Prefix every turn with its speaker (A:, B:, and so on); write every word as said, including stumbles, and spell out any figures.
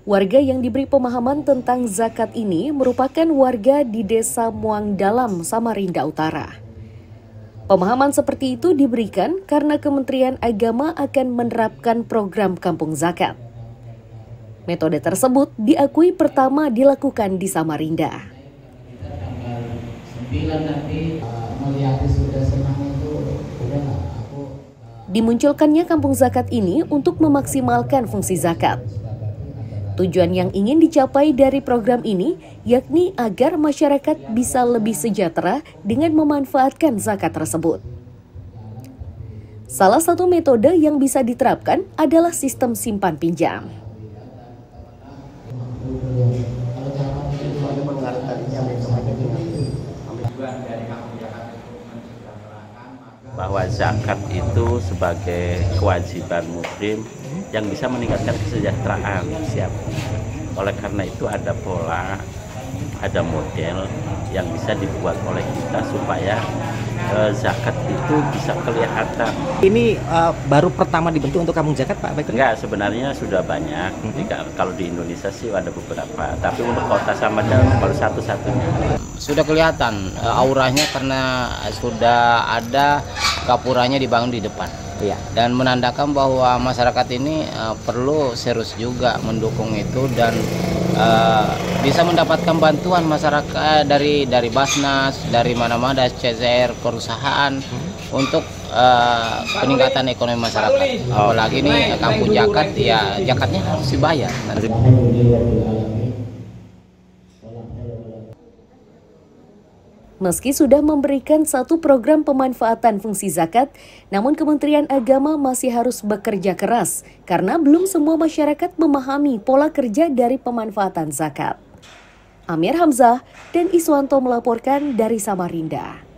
A: Warga yang diberi pemahaman tentang zakat ini merupakan warga di Desa Muang Dalam, Samarinda Utara. Pemahaman seperti itu diberikan karena Kementerian Agama akan menerapkan program Kampung Zakat. Metode tersebut diakui pertama dilakukan di Samarinda. Dimunculkannya Kampung Zakat ini untuk memaksimalkan fungsi zakat. Tujuan yang ingin dicapai dari program ini yakni agar masyarakat bisa lebih sejahtera dengan memanfaatkan zakat tersebut. Salah satu metode yang bisa diterapkan adalah sistem simpan pinjam.
B: Bahwa zakat itu sebagai kewajiban muslim yang bisa meningkatkan kesejahteraan. Siap. Oleh karena itu ada pola, ada model yang bisa dibuat oleh kita supaya eh, zakat itu bisa kelihatan.
C: Ini uh, baru pertama dibentuk untuk Kampung Zakat, Pak? Baik.
B: Enggak, sebenarnya sudah banyak. Mm-hmm. Jika, kalau di Indonesia sih ada beberapa, tapi untuk kota Samarinda baru satu-satunya.
D: Sudah kelihatan uh, auranya karena sudah ada gapuranya dibangun di depan. Ya. Dan menandakan bahwa masyarakat ini uh, perlu serius juga mendukung itu dan uh, bisa mendapatkan bantuan masyarakat dari dari Basnas, dari mana-mana, C Z R, perusahaan hmm. untuk uh, peningkatan ekonomi masyarakat. Oh. Apalagi ini Kampung Zakat, ya zakatnya harus dibayar. Nanti.
A: Meski sudah memberikan satu program pemanfaatan fungsi zakat, namun Kementerian Agama masih harus bekerja keras karena belum semua masyarakat memahami pola kerja dari pemanfaatan zakat. Amir Hamzah dan Iswanto melaporkan dari Samarinda.